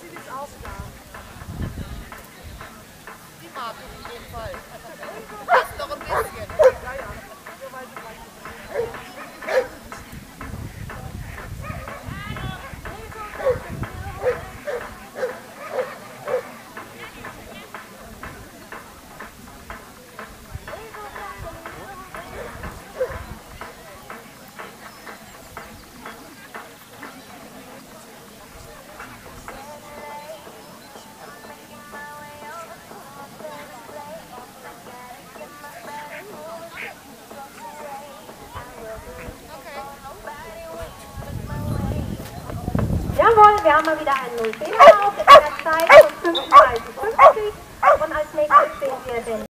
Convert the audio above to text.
sieht es aus da. Die mag ich in dem Fall. Das noch ein bisschen. Ja, ja. Nur weil sie weiß. Jawohl, wir haben mal wieder einen 0-10 auf in der Zeit von 35,50 und als nächstes sehen wir den